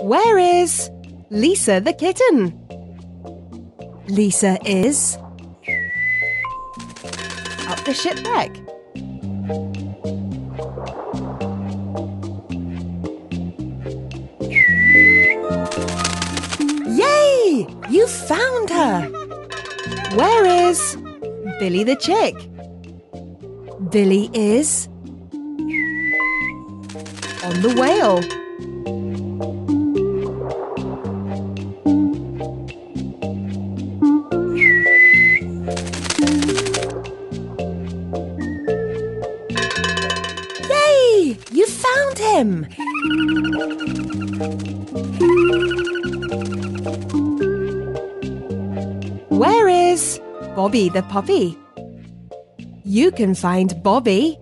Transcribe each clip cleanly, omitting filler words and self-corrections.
Where is Lisa the kitten? Lisa is up the ship deck. Yay! You found her! Where is Billy the chick? Billy is on the whale. Yay! You found him! Where is Bobby the puppy? You can find Bobby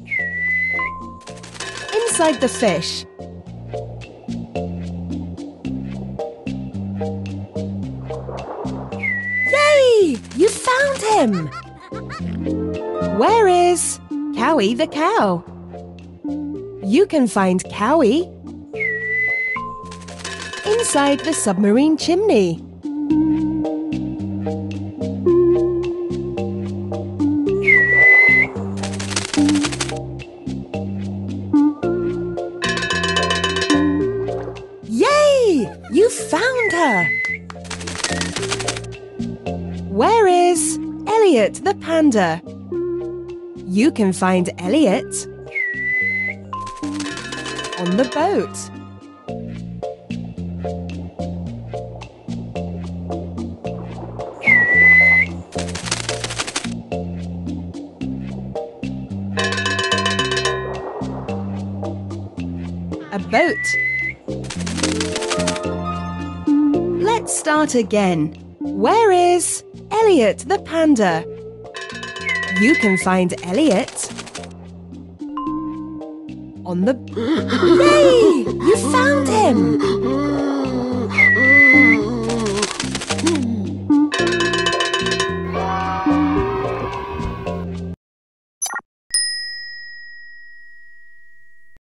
inside the fish. Yay! You found him! Where is Cowie the cow? You can find Cowie inside the submarine chimney. Yay! You found her! Where is Elliot the panda? You can find Elliot on the boat. A boat. Let's start again. Where is Elliot the panda? You can find Elliot on the... Yay! You found him!